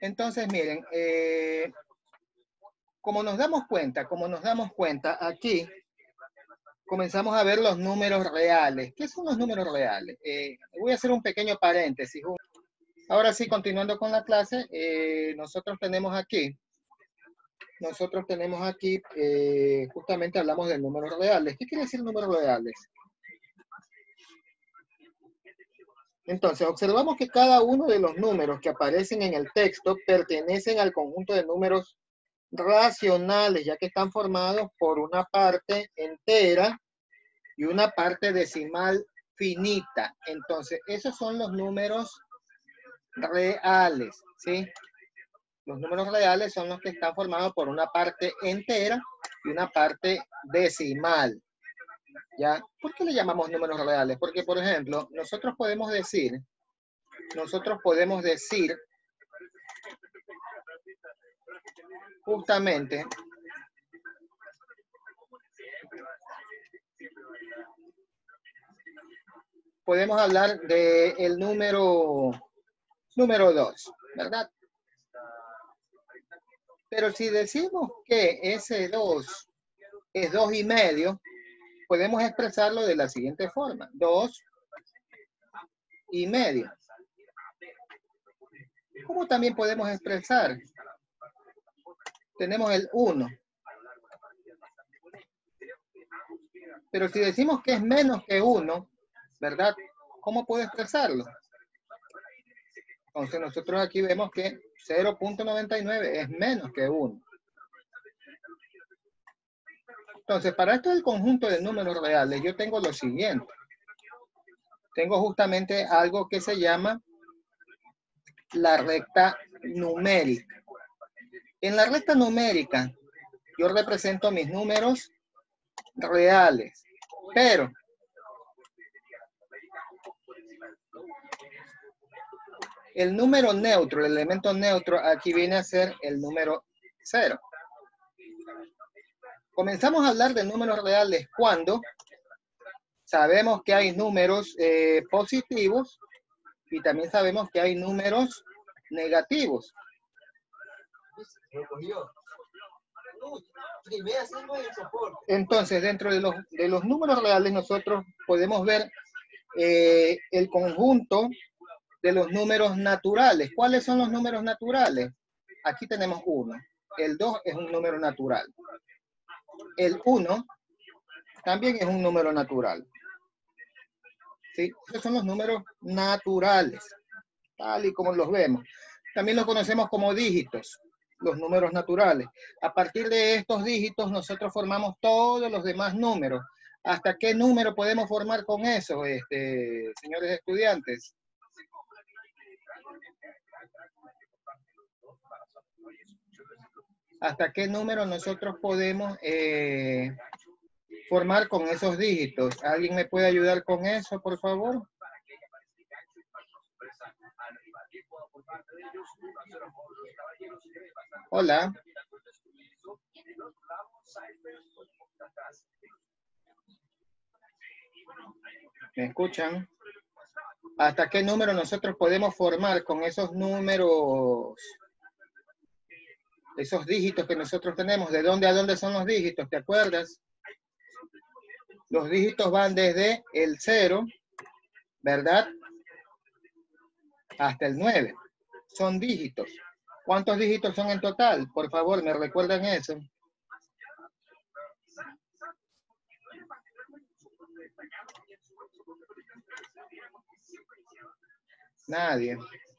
Entonces, miren, como nos damos cuenta, aquí comenzamos a ver los números reales. ¿Qué son los números reales? Voy a hacer un pequeño paréntesis. Ahora sí, continuando con la clase, nosotros tenemos aquí, justamente hablamos de números reales. ¿Qué quiere decir números reales? Entonces, observamos que cada uno de los números que aparecen en el texto pertenecen al conjunto de números racionales, ya que están formados por una parte entera y una parte decimal finita. Entonces, esos son los números reales, ¿sí? Los números reales son los que están formados por una parte entera y una parte decimal. ¿Ya? ¿Por qué le llamamos números reales? Porque, por ejemplo, nosotros podemos decir justamente podemos hablar del número 2, ¿verdad? Pero si decimos que ese 2 es 2,5, podemos expresarlo de la siguiente forma: 2,5. ¿Cómo también podemos expresar? Tenemos el 1. Pero si decimos que es menos que 1, ¿verdad? ¿Cómo puedo expresarlo? Entonces nosotros aquí vemos que 0.99 es menos que 1. Entonces, para esto del conjunto de números reales, yo tengo lo siguiente. Tengo justamente algo que se llama la recta numérica. En la recta numérica, yo represento mis números reales, pero el número neutro, el elemento neutro, aquí viene a ser el número 0. Comenzamos a hablar de números reales cuando sabemos que hay números positivos y también sabemos que hay números negativos. Entonces, dentro de los números reales, nosotros podemos ver el conjunto de los números naturales. ¿Cuáles son los números naturales? Aquí tenemos 1. El 2 es un número natural. El 1 también es un número natural. ¿Sí? Esos son los números naturales, tal y como los vemos. También los conocemos como dígitos, los números naturales. A partir de estos dígitos, nosotros formamos todos los demás números. ¿Hasta qué número podemos formar con eso, señores estudiantes? ¿Hasta qué número nosotros podemos formar con esos dígitos? ¿Alguien me puede ayudar con eso, por favor? Hola. ¿Me escuchan? ¿Hasta qué número nosotros podemos formar con esos números, esos dígitos que nosotros tenemos? ¿De dónde a dónde son los dígitos? ¿Te acuerdas? Los dígitos van desde el 0, ¿verdad? Hasta el 9. Son dígitos. ¿Cuántos dígitos son en total? Por favor, ¿me recuerdan eso? Nadie.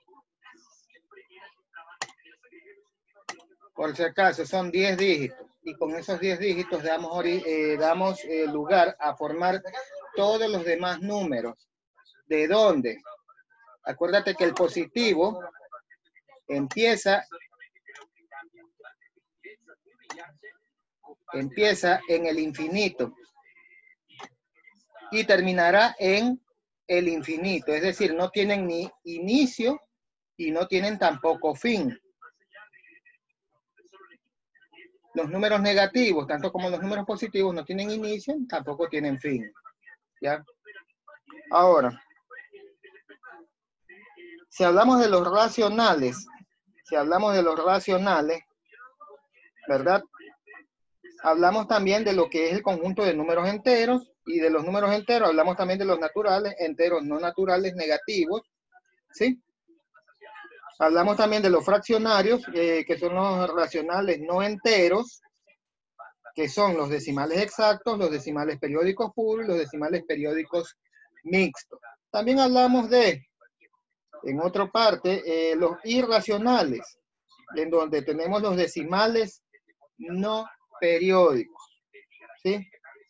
Por si acaso, son 10 dígitos. Y con esos 10 dígitos damos lugar a formar todos los demás números. ¿De dónde? Acuérdate que el positivo empieza en el infinito y terminará en el infinito. Es decir, no tienen ni inicio y no tienen tampoco fin. Los números negativos, tanto como los números positivos, no tienen inicio, tampoco tienen fin. ¿Ya? Ahora, si hablamos de los racionales, si hablamos de los racionales, ¿verdad? Hablamos también de lo que es el conjunto de números enteros, y de los números enteros hablamos también de los naturales, enteros no naturales, negativos, ¿sí? Hablamos también de los fraccionarios, que son los racionales no enteros, que son los decimales exactos, los decimales periódicos puros y los decimales periódicos mixtos. También hablamos de, en otra parte, los irracionales, en donde tenemos los decimales no periódicos, ¿sí?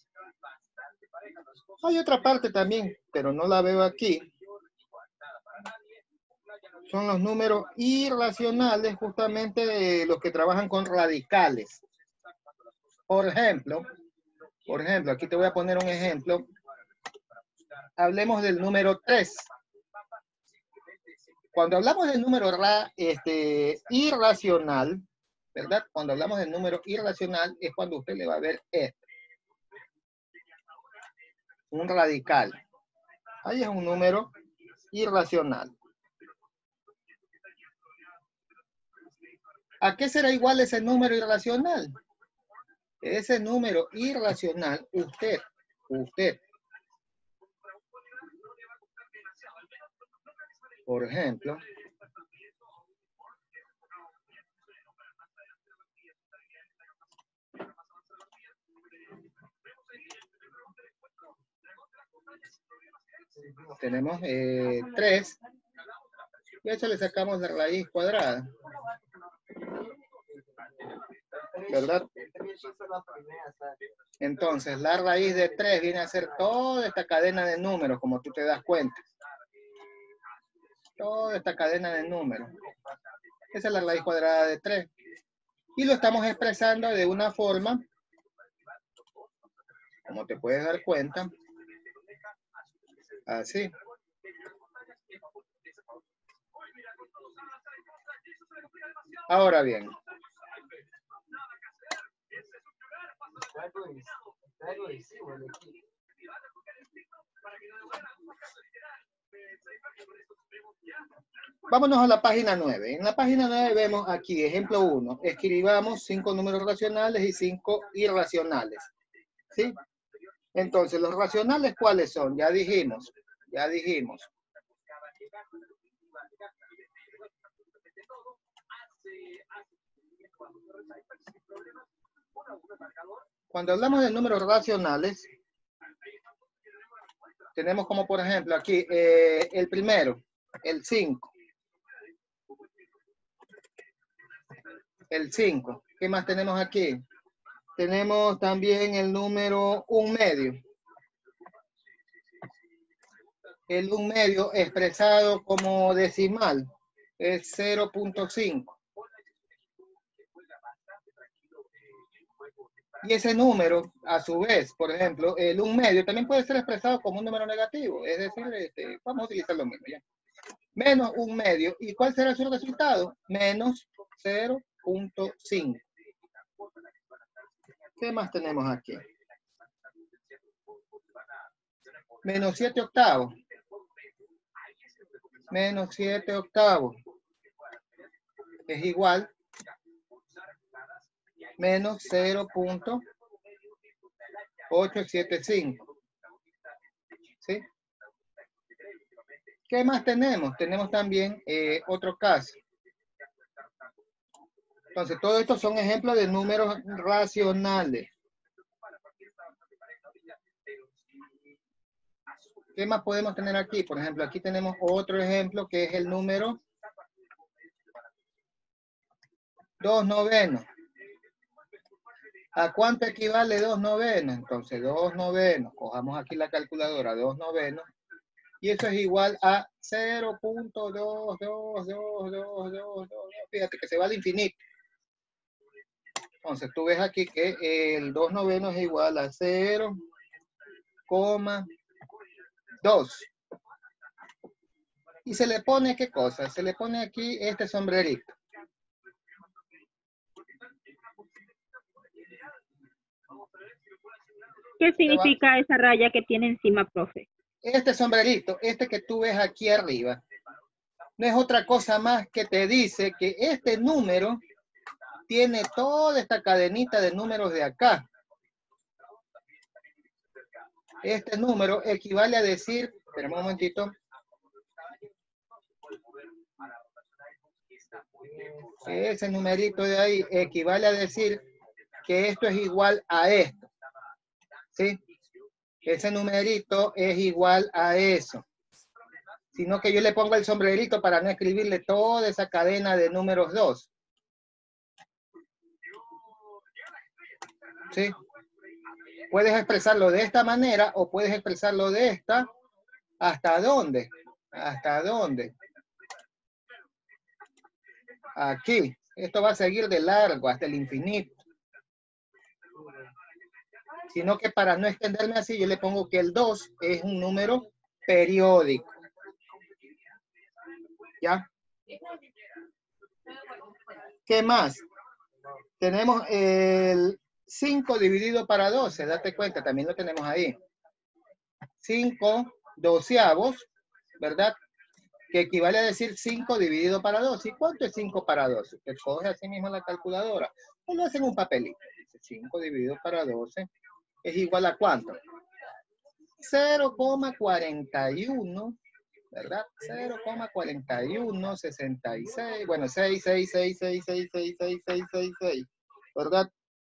Hay otra parte también, pero no la veo aquí. Son los números irracionales, justamente los que trabajan con radicales. Por ejemplo, aquí te voy a poner un ejemplo. Hablemos del número 3. Cuando hablamos del número irracional, ¿verdad? Cuando hablamos del número irracional es cuando usted le va a ver esto. Un radical. Ahí es un número irracional. ¿A qué será igual ese número irracional? Ese número irracional, usted, por ejemplo, tenemos 3, y a eso le sacamos la raíz cuadrada, ¿verdad? Entonces, la raíz de 3 viene a ser toda esta cadena de números, como tú te das cuenta. Toda esta cadena de números. Esa es la raíz cuadrada de 3. Y lo estamos expresando de una forma, como te puedes dar cuenta, así. Ahora bien. Vámonos a la página 9. En la página 9 vemos aquí, ejemplo 1. Escribamos 5 números racionales y 5 irracionales. ¿Sí? Entonces, los racionales, ¿cuáles son? Ya dijimos. Cuando hablamos de números racionales, tenemos como por ejemplo aquí el primero, el 5. El 5. ¿Qué más tenemos aquí? Tenemos también el número 1 medio. El 1 medio expresado como decimal es 0.5. Y ese número, a su vez, por ejemplo, el 1 medio también puede ser expresado como un número negativo. Es decir, vamos a utilizar lo mismo ya. Menos 1 medio. ¿Y cuál será su resultado? Menos 0.5. ¿Qué más tenemos aquí? Menos 7 octavos. Menos 7 octavos. Es igual menos 0.875. ¿Sí? ¿Qué más tenemos? Tenemos también otro caso. Entonces, todos estos son ejemplos de números racionales. ¿Qué más podemos tener aquí? Por ejemplo, aquí tenemos otro ejemplo que es el número 2/9. ¿A cuánto equivale 2/9? Entonces, 2/9. Cojamos aquí la calculadora, 2/9. Y eso es igual a 0.22222. Fíjate que se va al infinito. Entonces, tú ves aquí que el 2/9 es igual a 0,2. Y se le pone, ¿qué cosa? Se le pone aquí este sombrerito. ¿Qué significa esa raya que tiene encima, profe? Este sombrerito, este que tú ves aquí arriba, no es otra cosa más que te dice que este número tiene toda esta cadenita de números de acá. Este número equivale a decir, espera un momentito. Ese numerito de ahí equivale a decir que esto es igual a esto. ¿Sí? Ese numerito es igual a eso. Sino que yo le pongo el sombrerito para no escribirle toda esa cadena de números 2. ¿Sí? Puedes expresarlo de esta manera o puedes expresarlo de esta. ¿Hasta dónde? ¿Hasta dónde? Aquí. Esto va a seguir de largo hasta el infinito. Sino que para no extenderme así, yo le pongo que el 2 es un número periódico. ¿Ya? ¿Qué más? Tenemos el 5 dividido para 12. Date cuenta, también lo tenemos ahí. 5 doceavos, ¿verdad? Que equivale a decir 5 dividido para 12. ¿Y cuánto es 5 para 12? Te coge así mismo la calculadora. O lo hacen un papelito. Dice 5 dividido para 12 es igual a ¿cuánto? 0,41, ¿verdad? 0,4166. Bueno, 6, ¿verdad?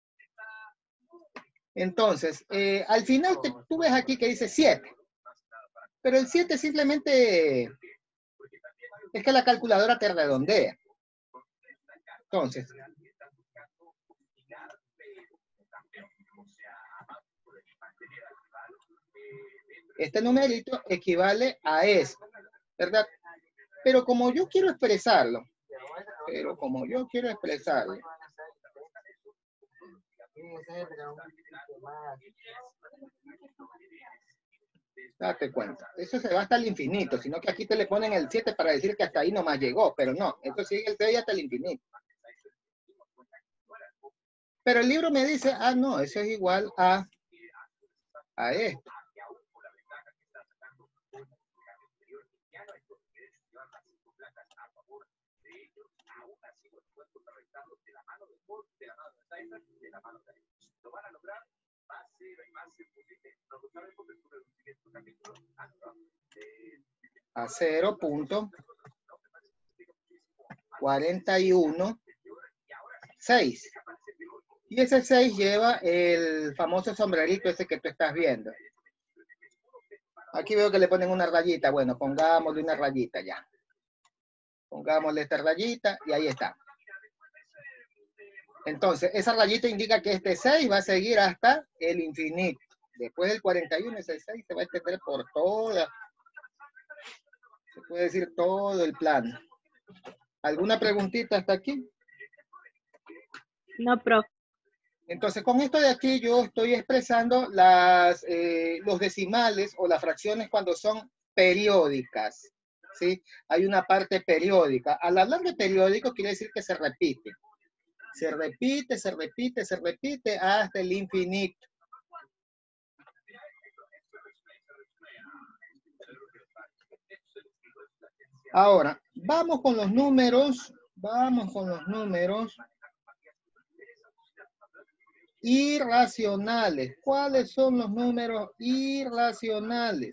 Entonces, al final tú ves aquí que dice 7. Pero el 7 simplemente es que la calculadora te redondea. Entonces, este numerito equivale a esto, ¿verdad? Pero como yo quiero expresarlo, date cuenta, eso se va hasta el infinito, sino que aquí te le ponen el 7 para decir que hasta ahí nomás llegó, pero no, esto sigue el 6 hasta el infinito. Pero el libro me dice, ah, no, eso es igual a esto. A 0.416. Y ese 6 lleva el famoso sombrerito ese que tú estás viendo. Aquí veo que le ponen una rayita. Bueno, pongámosle una rayita ya. Pongámosle esta rayita y ahí está. Entonces, esa rayita indica que este 6 va a seguir hasta el infinito. Después del 41, ese 6 se va a extender por toda, se puede decir todo el plano. ¿Alguna preguntita hasta aquí? No, profe. Entonces, con esto de aquí yo estoy expresando los decimales o las fracciones cuando son periódicas, ¿sí? Hay una parte periódica. Al hablar de periódico quiere decir que se repite. Se repite, se repite, se repite hasta el infinito. Ahora, vamos con los números. Vamos con los números irracionales. ¿Cuáles son los números irracionales?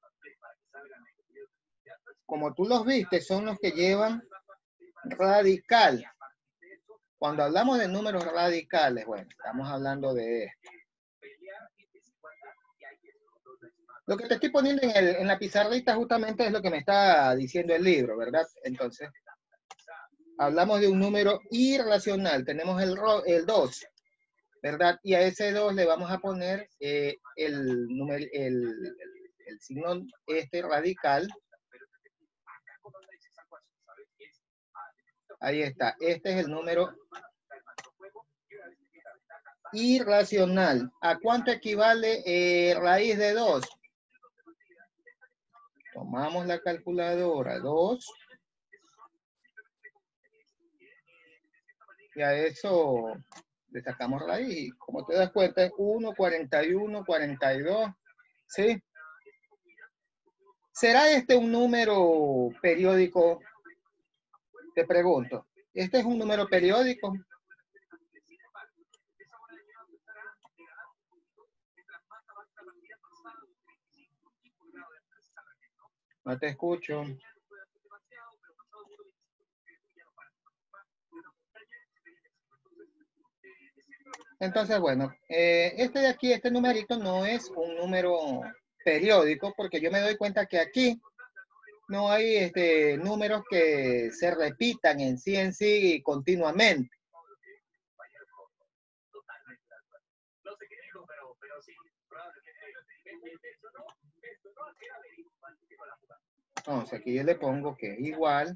Como tú los viste, son los que llevan radical. Cuando hablamos de números radicales, bueno, estamos hablando de esto. Lo que te estoy poniendo en la pizarrita justamente es lo que me está diciendo el libro, ¿verdad? Entonces, hablamos de un número irracional. Tenemos el 2, ¿verdad? Y a ese 2 le vamos a poner el signo radical. Ahí está. Este es el número irracional. ¿A cuánto equivale raíz de 2? Tomamos la calculadora. 2. Y a eso le sacamos raíz. Como te das cuenta es 1, 41, 42. ¿Sí? ¿Será este un número periódico? te pregunto, ¿este es un número periódico? No te escucho. Entonces, bueno, este de aquí, este numerito no es un número periódico porque yo me doy cuenta que aquí no hay números que se repitan en sí continuamente. Entonces, aquí yo le pongo que es igual.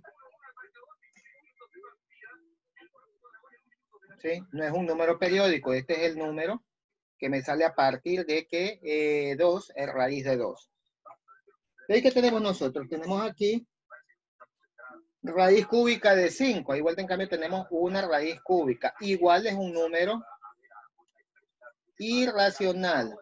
¿Sí? No es un número periódico, este es el número que me sale a partir de que 2 es raíz de 2. ¿Veis qué tenemos nosotros? Tenemos aquí raíz cúbica de 5. Igual en cambio tenemos una raíz cúbica. Igual es un número irracional.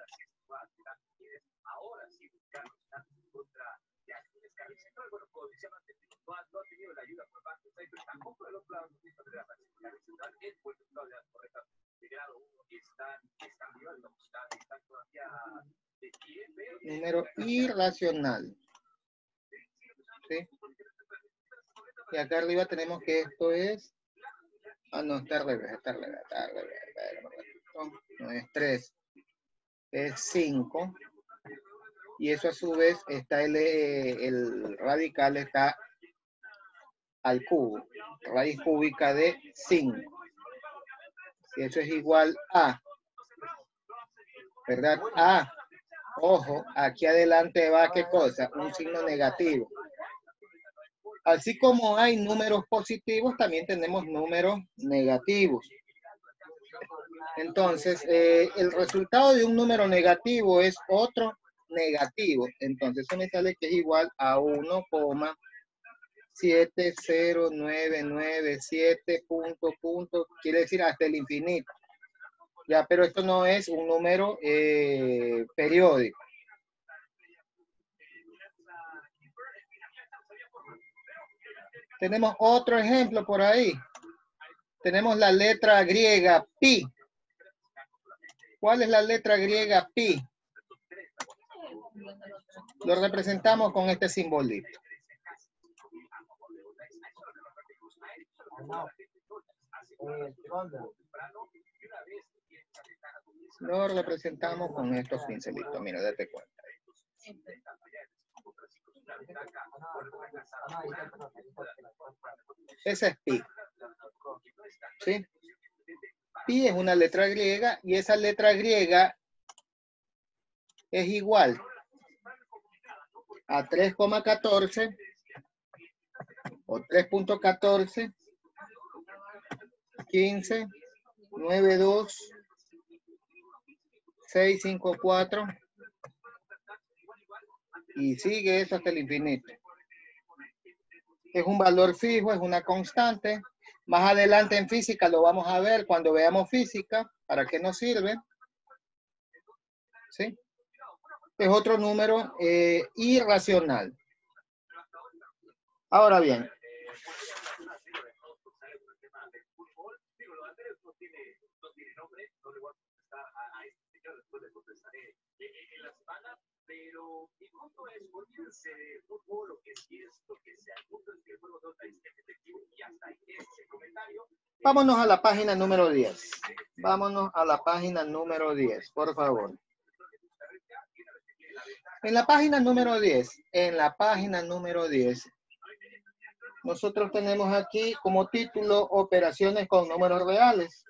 Número irracional. ¿Sí? Y acá arriba tenemos que esto es... Ah, no, está al revés, está al revés, está al revés. No es 3, es 5. Y eso a su vez está el radical está al cubo. Raíz cúbica de 5. Y eso es igual a... ¿Verdad? A. Ojo, aquí adelante va, ¿qué cosa? Un signo negativo. Así como hay números positivos, también tenemos números negativos. Entonces, el resultado de un número negativo es otro negativo. Entonces, eso me sale que es igual a 1,7097 punto, quiere decir hasta el infinito. Ya, pero esto no es un número periódico. Tenemos otro ejemplo por ahí. Tenemos la letra griega pi. ¿Cuál es la letra griega pi? Lo representamos con este simbolito. Lo representamos con estos pincelitos. Mira, date cuenta. Ese es pi. ¿Sí? Pi es una letra griega y esa letra griega es igual a 3,14 o 3.14, 15, 92, 654 y sigue eso hasta el infinito. Es un valor fijo, es una constante. Más adelante en física lo vamos a ver cuando veamos física, para qué nos sirve. ¿Sí? Es otro número irracional. Ahora bien, vámonos a la página número 10. Vámonos a la página número 10, por favor. En la página número 10, nosotros tenemos aquí como título operaciones con números reales.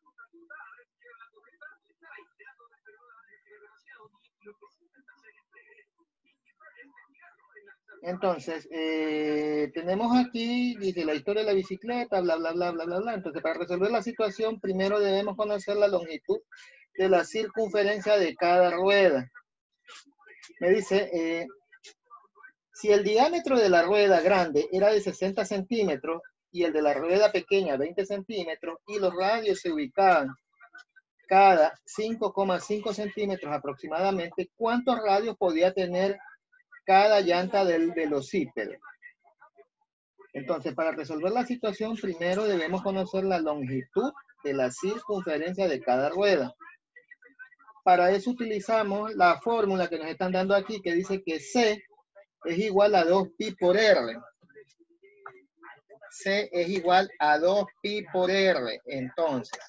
Entonces, tenemos aquí, dice la historia de la bicicleta, bla, bla, bla, bla, bla, bla. Entonces, para resolver la situación, primero debemos conocer la longitud de la circunferencia de cada rueda. Me dice, si el diámetro de la rueda grande era de 60 centímetros y el de la rueda pequeña 20 centímetros y los radios se ubicaban cada 5,5 centímetros aproximadamente, ¿cuántos radios podía tener cada llanta del velocípedo? Entonces, para resolver la situación, primero debemos conocer la longitud de la circunferencia de cada rueda. Para eso utilizamos la fórmula que nos están dando aquí, que dice que C es igual a 2pi por R. C es igual a 2pi por R. Entonces,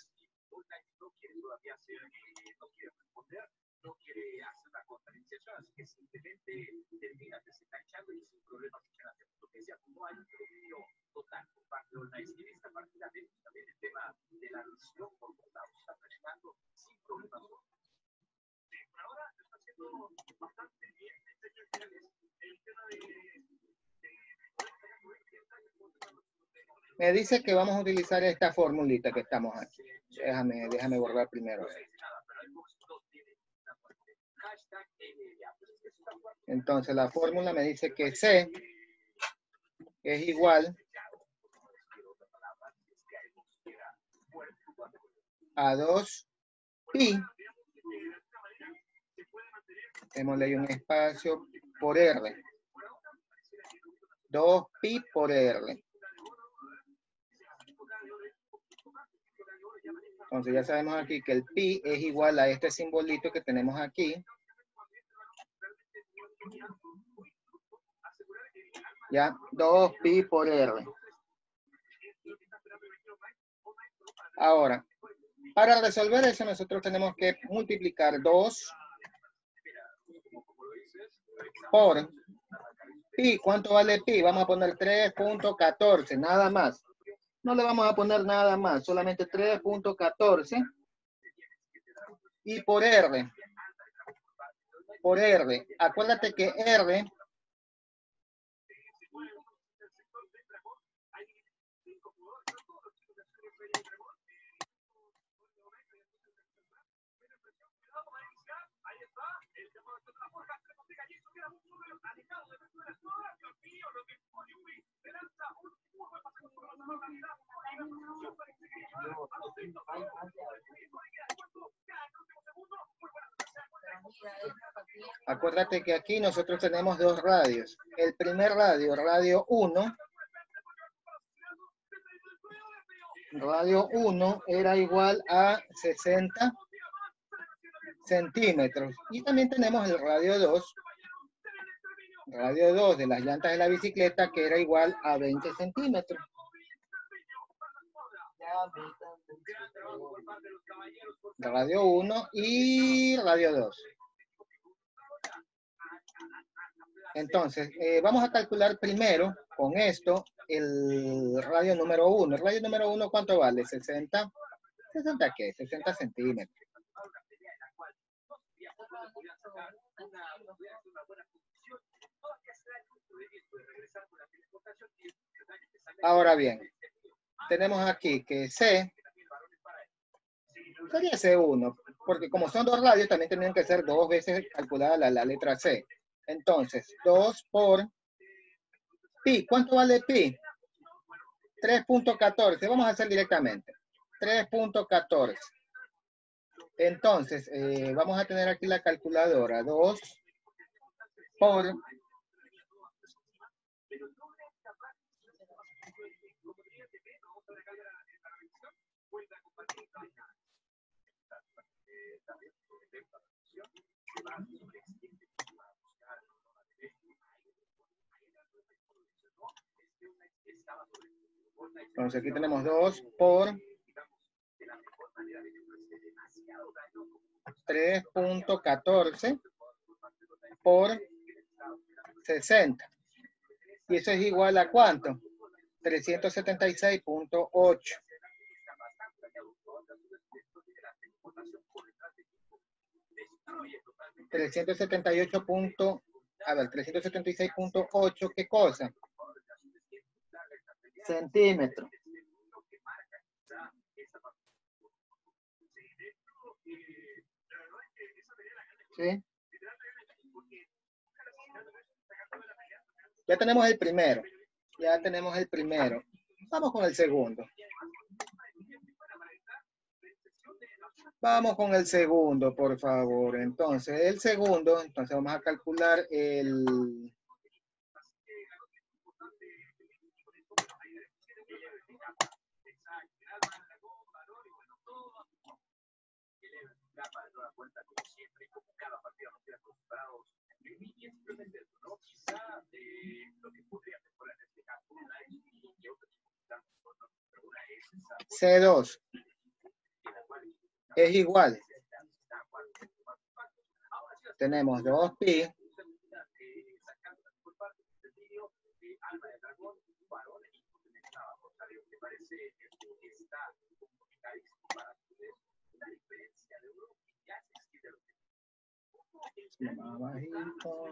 me dice que vamos a utilizar esta formulita que estamos aquí. Déjame borrar primero. Entonces la fórmula me dice que C es igual a 2pi, démosle ahí un espacio, por R. 2pi por R. Entonces ya sabemos aquí que el pi es igual a este simbolito que tenemos aquí. Ya, 2pi por R. Ahora, para resolver eso nosotros tenemos que multiplicar 2 por pi. ¿Cuánto vale pi? Vamos a poner 3.14, nada más. No le vamos a poner nada más, solamente 3.14. Y por R. Por R. Acuérdate que R acuérdate que aquí nosotros tenemos dos radios. El primer radio, radio 1. Radio 1 era igual a 60 centímetros. Y también tenemos el radio 2. Radio 2 de las llantas de la bicicleta que era igual a 20 centímetros. Radio 1 y radio 2. Entonces, vamos a calcular primero con esto el radio número 1. ¿El radio número 1 cuánto vale? 60. ¿60 qué? 60 centímetros. Ahora bien, tenemos aquí que C sería C1, porque como son dos radios, también tendrían que ser dos veces calculada la letra C. Entonces, 2 por pi. ¿Cuánto vale pi? 3.14. Vamos a hacer directamente. 3.14. Entonces, vamos a tener aquí la calculadora. 2 por... Entonces aquí tenemos 2 por 3.14 por 60. ¿Y eso es igual a cuánto? 376.8. 376.8, ¿qué cosa? Centímetros. ¿Sí? Ya tenemos el primero. Ya tenemos el primero. Vamos con el segundo. Vamos con el segundo, por favor. Entonces, el segundo, entonces vamos a calcular el C2 es igual. Tenemos 2pi más bajito.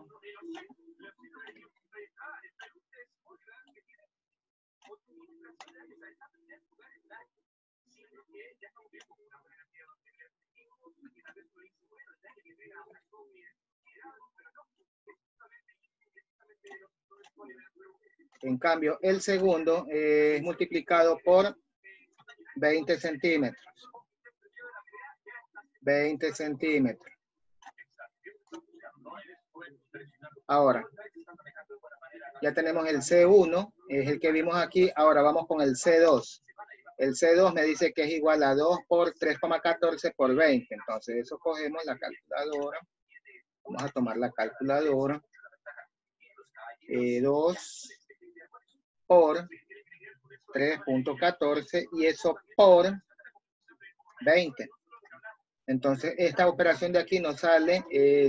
En cambio, el segundo es multiplicado por 20 centímetros. 20 centímetros. Ahora, ya tenemos el C1, es el que vimos aquí. Ahora vamos con el C2. El C2 me dice que es igual a 2 por 3,14 por 20. Entonces, eso cogemos la calculadora. Vamos a tomar la calculadora. 2 por 3.14 y eso por 20. Entonces, esta operación de aquí nos sale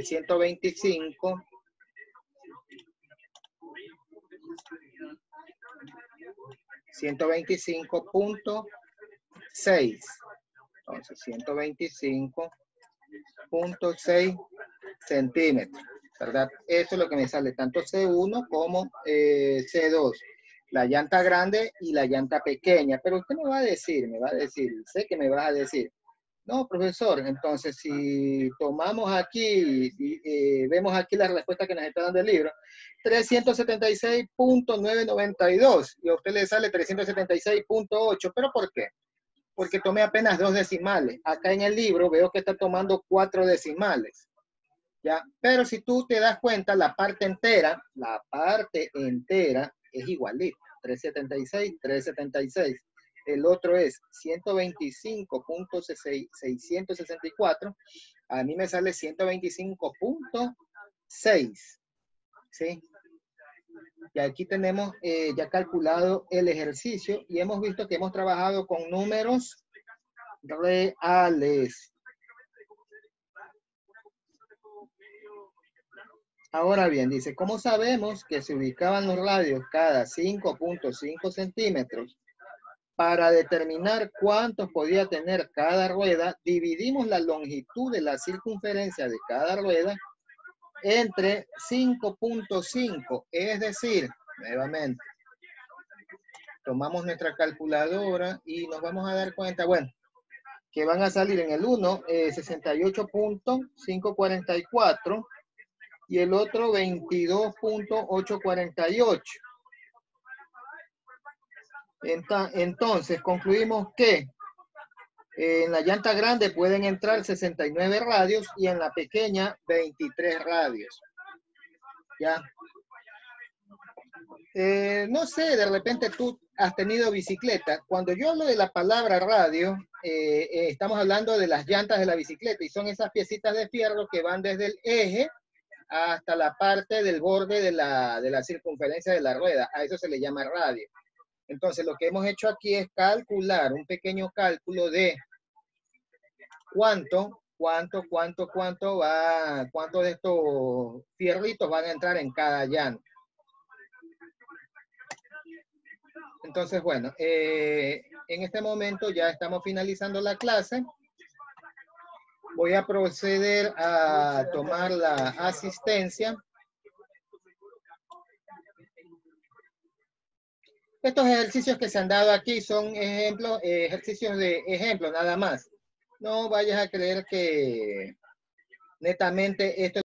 125.6. Entonces, 125.6 centímetros, ¿verdad? Eso es lo que me sale, tanto C1 como C2. La llanta grande y la llanta pequeña. Pero usted me va a decir, sé que me vas a decir, no, profesor, entonces si tomamos aquí, vemos aquí la respuesta que nos está dando el libro, 376.992, y a usted le sale 376.8, ¿pero por qué? Porque tomé apenas 2 decimales. Acá en el libro veo que está tomando 4 decimales, ¿ya? Pero si tú te das cuenta, la parte entera es igualita, 376, 376. El otro es 125.664. A mí me sale 125.6. ¿Sí? Y aquí tenemos ya calculado el ejercicio y hemos visto que hemos trabajado con números reales. Ahora bien, dice, ¿cómo sabemos que se ubicaban los radios cada 5.5 centímetros? Para determinar cuántos podía tener cada rueda, dividimos la longitud de la circunferencia de cada rueda entre 5.5, es decir, nuevamente, tomamos nuestra calculadora y nos vamos a dar cuenta, bueno, que van a salir en el 1, 68.544 y el otro 22.848. Entonces, concluimos que en la llanta grande pueden entrar 69 radios y en la pequeña 23 radios. ¿Ya? No sé, de repente tú has tenido bicicleta. Cuando yo hablo de la palabra radio, estamos hablando de las llantas de la bicicleta y son esas piecitas de fierro que van desde el eje hasta la parte del borde de la circunferencia de la rueda. A eso se le llama radio. Entonces, lo que hemos hecho aquí es calcular un pequeño cálculo de cuánto de estos fierritos van a entrar en cada llanta. Entonces, bueno, en este momento ya estamos finalizando la clase. Voy a proceder a tomar la asistencia. Estos ejercicios que se han dado aquí son ejemplos, ejercicios de ejemplo nada más. No vayas a creer que netamente esto